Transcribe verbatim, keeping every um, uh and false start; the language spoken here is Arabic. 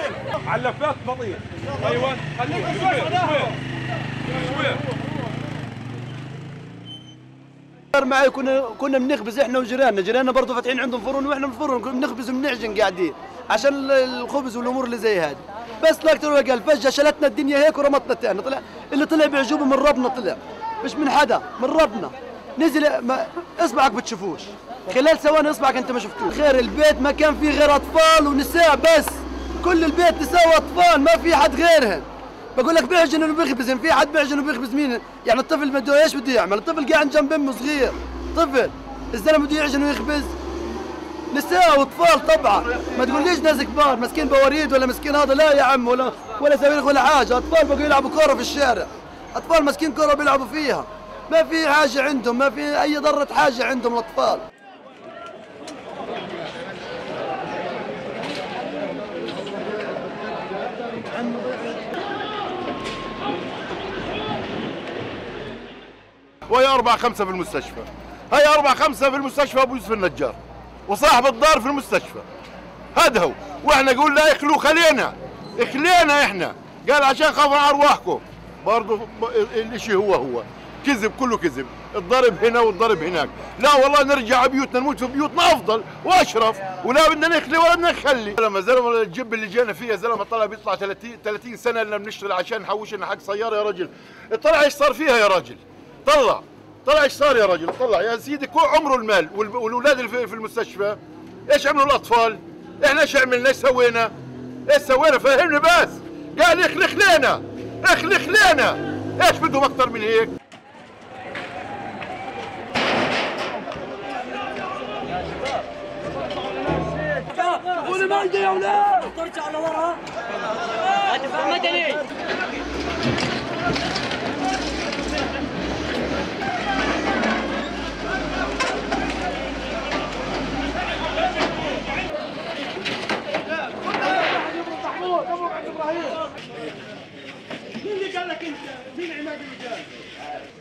على اللفات بطيء. ايوه خليك شوي شوي شوي. معي كنا كنا بنخبز احنا وجيراننا، جيراننا برضه فاتحين عندهم فرن واحنا بالفرن بنخبز وبنعجن قاعدين عشان الخبز والامور اللي زي هذه. بس لا اكثر ولا اقل، فجاه شلتنا الدنيا هيك ورمتنا تاني. طلع اللي طلع بعجوبه من ربنا، طلع مش من حدا، من ربنا. نزل ما اصبعك بتشوفوش، خلال ثواني اصبعك انت ما شفتوش. خير البيت ما كان فيه غير اطفال ونساء بس، كل البيت نساء واطفال ما في حد غيرهن. بقول لك بيعجن وبيخبزن، في حد بيعجن وبيخبز مين؟ يعني الطفل بده ايش بده يعمل؟ الطفل قاعد جنب امه صغير، طفل، الزلمه بده يعجن ويخبز. نساء واطفال طبعا، ما تقوليش ناس كبار مسكين بواريد ولا مسكين هذا، لا يا عم، ولا ولا سويلك ولا حاجه، اطفال بقوا يلعبوا كوره في الشارع، اطفال مسكين كوره بيلعبوا فيها، ما في حاجه عندهم، ما في اي ضره حاجه عندهم الاطفال. وهي أربعة خمسة في المستشفى، هي أربعة خمسة في المستشفى أبو يوسف النجار، وصاحب الدار في المستشفى، هذا هو، وإحنا قلنا اخلوا خلينا، اخلينا إحنا، قال عشان خاف على أرواحكم، برضه الشيء هو هو، كذب كله كذب، الضرب هنا والضرب هناك، لا والله نرجع بيوتنا نموت في بيوتنا أفضل وأشرف، ولا بدنا نخلي ولا بدنا نخلي. لما زلمة الجب اللي جانا فيها زلمة طلع بيطلع ثلاثين ثلاثين سنة لنا بنشتغل عشان نحوش لنا حق سيارة يا رجل، طلع إيش صار فيها يا راجل؟ طلع طلع ايش صار يا رجل؟ طلع يا سيدي كل عمره المال، والاولاد اللي في المستشفى ايش عملوا الاطفال؟ احنا ايش عملنا؟ ايش سوينا؟ ايش سوينا؟ فهمني بس. قال اخلخ لنا اخلخ لنا، ايش بدهم اكثر من هيك؟ قولي ما يجي يا اولاد ترجع لورا هتفهم مدني. مين اللي قال لك انت؟ مين عماد اللي قال؟